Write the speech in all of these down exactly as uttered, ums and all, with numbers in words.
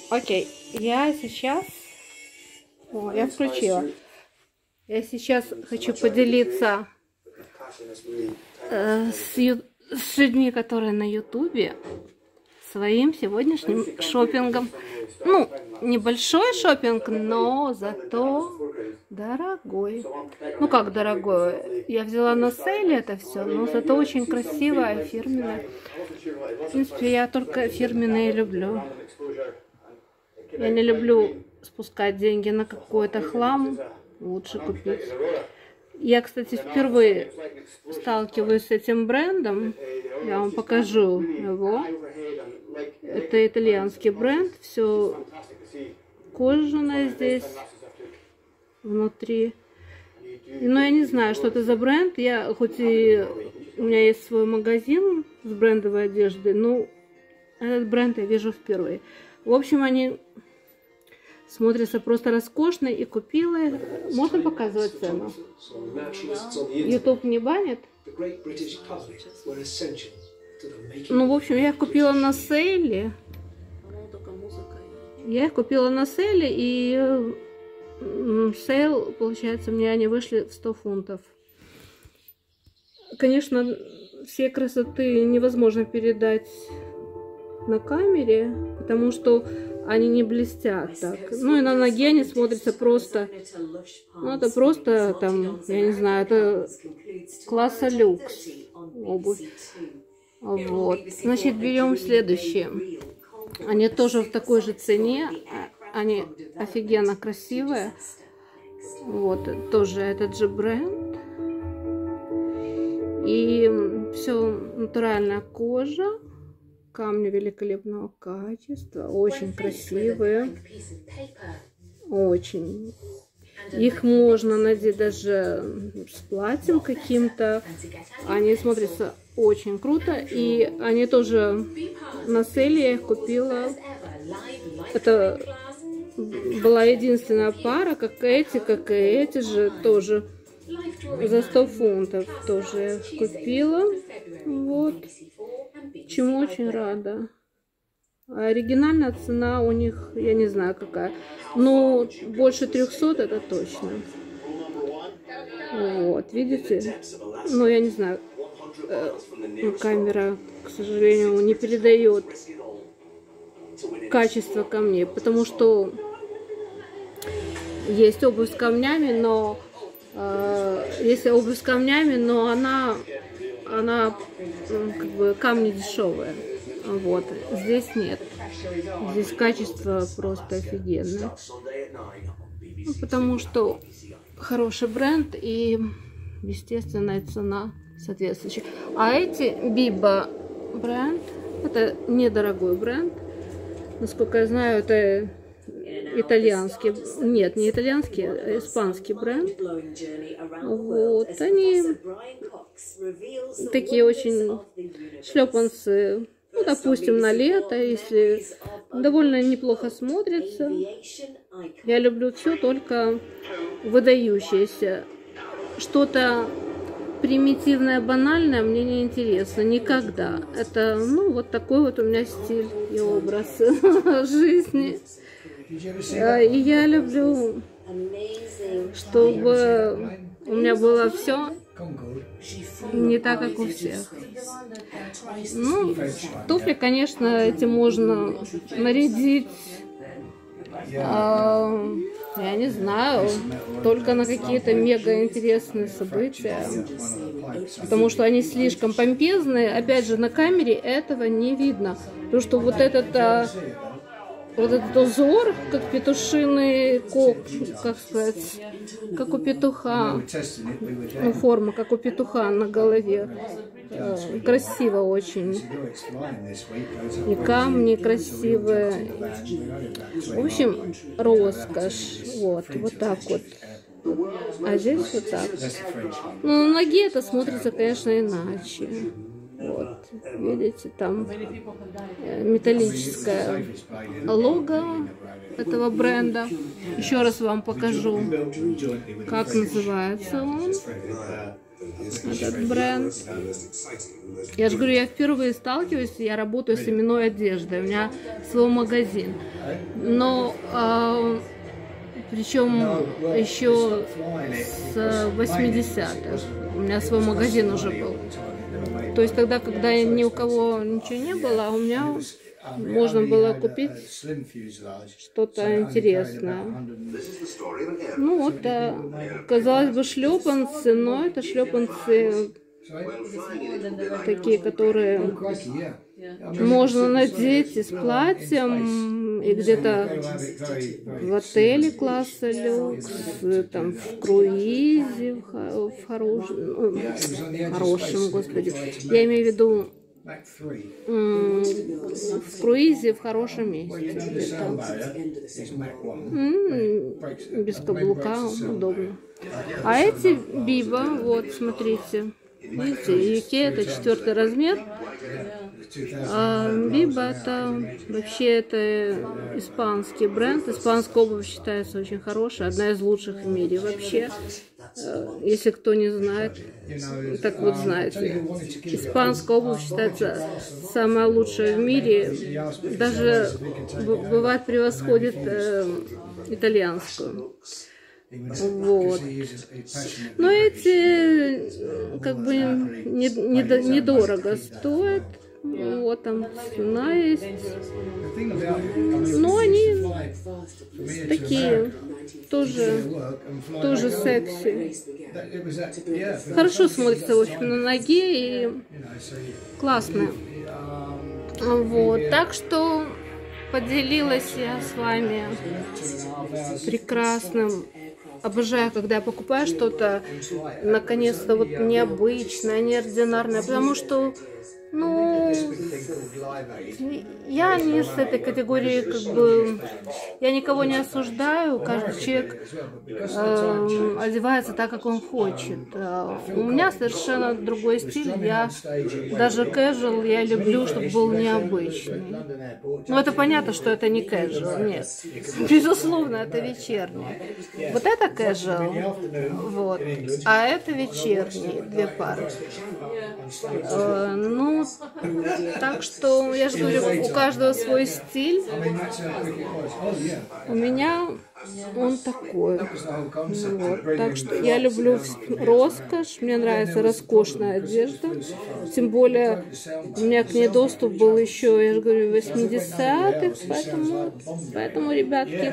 Окей, я сейчас... О, я включила. Я сейчас хочу поделиться э, с, ю... с людьми, которые на ютубе, своим сегодняшним шопингом. Ну, небольшой шопинг, но зато дорогой. Ну как дорогой? Я взяла на сейле это все, но зато очень красивое, фирменное. В принципе, я только фирменные люблю. Я не люблю спускать деньги на какой-то хлам. Лучше купить. Я, кстати, впервые сталкиваюсь с этим брендом. Я вам покажу его. Это итальянский бренд. Все кожаное здесь внутри. Но я не знаю, что это за бренд. Я хоть и у меня есть свой магазин с брендовой одеждой, но этот бренд я вижу впервые. В общем, они смотрятся просто роскошно, и купила. Можно показывать цену? YouTube не банит? Ну, в общем, я их купила на сейле. Я их купила на сейле, и сейл, получается, мне они вышли в сто фунтов. Конечно, все красоты невозможно передать на камере, потому что они не блестят так. Ну и на ноге они смотрятся просто... Ну это просто там, я не знаю, это класса люкс обувь. Вот. Значит, берем следующие. Они тоже в такой же цене. Они офигенно красивые. Вот, тоже этот же бренд. И все натуральная кожа. Камни великолепного качества, очень красивые, очень. Их можно надеть даже с платьем каким-то. Они смотрятся очень круто, и они тоже на сейле я их купила. Это была единственная пара, как эти, как и эти же, тоже за сто фунтов тоже я их купила. Вот. Чему очень рада. Оригинальная цена у них, я не знаю какая, но больше трёхсот это точно. Вот, видите? Ну, я не знаю, камера, к сожалению, не передает качество камней, потому что есть обувь с камнями, но э, есть обувь с камнями, но она она как бы камни дешевые. Вот. Здесь нет. Здесь качество просто офигенное. Ну, потому что хороший бренд и естественная цена соответствующая. А эти Биба бренд, это недорогой бренд. Насколько я знаю, это итальянский, нет, не итальянский, а испанский бренд. Вот, они такие очень шлепанцы, ну, допустим, на лето, если довольно неплохо смотрятся. Я люблю все только выдающееся. Что-то примитивное, банальное мне не интересно никогда. Это, ну, вот такой вот у меня стиль и образ жизни. И я люблю, чтобы у меня было все не так, как у всех. Ну, туфли, конечно, эти можно нарядить, а, я не знаю, только на какие-то мега интересные события, потому что они слишком помпезные. Опять же, на камере этого не видно, потому что вот этот... А, Вот этот узор, как петушиный кок, как сказать, как у петуха, ну, форма, как у петуха на голове. Э, красиво очень. И камни красивые. В общем, роскошь. Вот, вот так вот. А здесь вот так. Ну, на ноге это смотрится, конечно, иначе. Вот, видите, там металлическое лого этого бренда. Еще раз вам покажу, как называется он. этот бренд. Я же говорю, я впервые сталкиваюсь, я работаю с именной одеждой, у меня свой магазин. Но э, причем еще с восьмидесятых у меня свой магазин уже был. То есть тогда, когда ни у кого ничего не было, у меня можно было купить что-то интересное. Ну вот, казалось бы, шлепанцы, но это шлепанцы такие, которые можно надеть и с платьем, и где-то в отеле класса люкс, там в круизе, в, в хорошем, хорошем, господи, я имею в виду в круизе в хорошем месте. Без каблука, удобно. А эти Биба, вот, смотрите. Видите, Юки это четвертый размер. А Биба это вообще это испанский бренд. Испанская обувь считается очень хорошей, одна из лучших в мире вообще. Если кто не знает, так вот знаете. Испанская обувь считается самая лучшая в мире. Даже бывает превосходит э, итальянскую. Вот. Но эти как бы недорого не, не стоят. Вот там цена есть. Но они такие тоже, тоже секси. Хорошо смотрится, в общем, на ноге и классно. Вот. Так что поделилась я с вами прекрасным. Обожаю, когда я покупаю что-то наконец-то вот необычное, неординарное, потому что, ну, я не с этой категории, как бы, я никого не осуждаю, каждый человек э, одевается так, как он хочет. У меня совершенно другой стиль, я даже casual, я люблю, чтобы был необычный. Ну, это понятно, что это не casual, нет. Безусловно, это вечерний. Вот это casual, вот, а это вечерний, две пары. Э, ну, так что, я же говорю, у каждого свой стиль. У меня он такой. Вот. Так что я люблю роскошь, мне нравится роскошная одежда. Тем более у меня к ней доступ был еще, я же говорю, в восьмидесятых. Поэтому, поэтому, ребятки,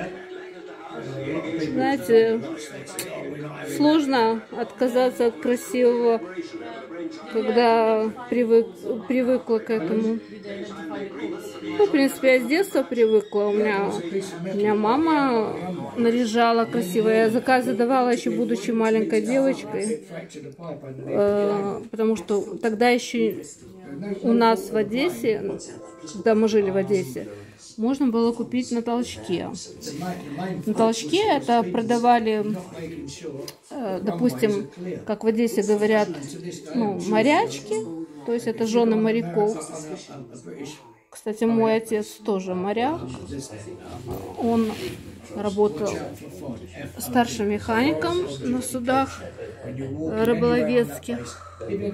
знаете, сложно отказаться от красивого, когда привык, привыкла к этому. Ну, в принципе, я с детства привыкла. У меня, у меня мама наряжала красиво. Я заказы давала еще будучи маленькой девочкой. Э, потому что тогда еще у нас в Одессе, когда мы жили в Одессе, можно было купить на толчке. На толчке это продавали, э, допустим, как в Одессе говорят, ну, морячки, то есть это жены моряков. Кстати, мой отец тоже моряк. Он работал старшим механиком на судах рыболовецких.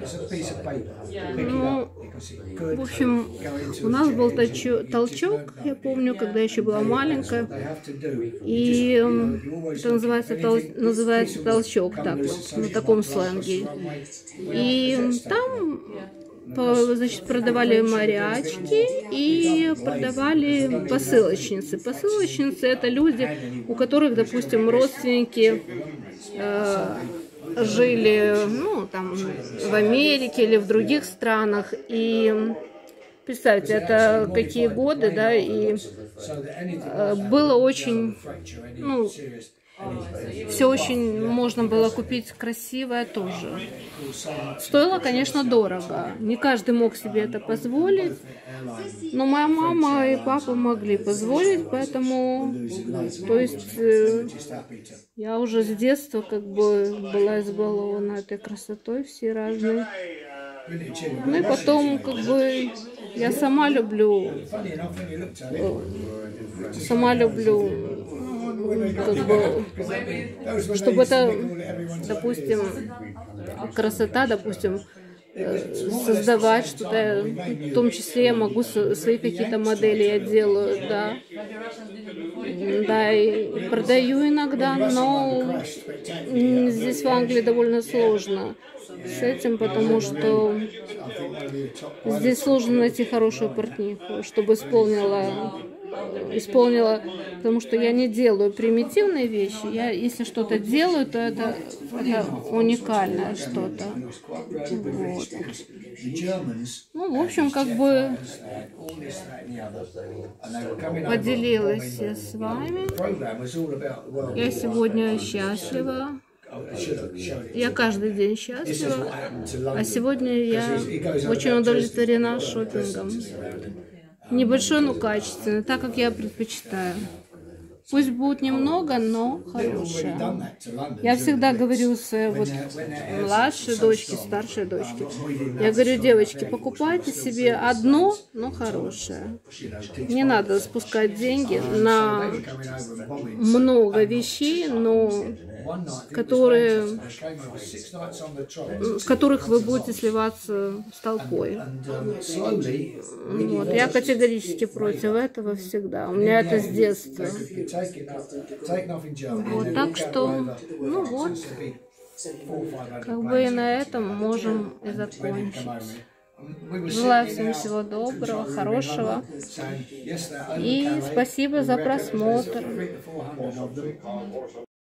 Ну, в общем, у нас был толчок, я помню, когда еще была маленькая. И это называется, тол, называется толчок, так вот, на таком сленге. И там, значит, продавали морячки и продавали посылочницы. Посылочницы — это люди, у которых, допустим, родственники э, жили, ну, там, в Америке или в других странах. И представьте, это какие годы, да, и э, было очень, ну, все очень можно было купить красивое тоже. Стоило, конечно, дорого. Не каждый мог себе это позволить. Но моя мама и папа могли позволить, поэтому, то есть, э, я уже с детства как бы была избалована этой красотой, все разные. Ну и потом, как бы, я сама люблю, сама люблю как бы, чтобы это, допустим, красота, допустим, создавать что-то, в том числе я могу свои какие-то модели я делаю, да, да, и продаю иногда, но здесь в Англии довольно сложно с этим, потому что здесь сложно найти хорошую портниху, чтобы исполнила, исполнила, потому что я не делаю примитивные вещи, я, если что-то делаю, то это, это уникальное что-то. Вот. Ну, в общем, как бы поделилась я с вами. Я сегодня счастлива. Я каждый день счастлива, а сегодня я очень удовлетворена шопингом. Небольшой, но качественный, так как я предпочитаю. Пусть будет немного, но хорошее. Я всегда говорю своей вот младшей дочке, старшей дочке. Я говорю, девочки, покупайте себе одно, но хорошее. Не надо спускать деньги на много вещей, но которые, в которых вы будете сливаться с толпой. Вот. Я категорически против этого всегда. У меня это с детства. Вот, так что, ну вот, как бы и на этом можем и закончить. Желаю всем всего доброго, хорошего. И спасибо за просмотр.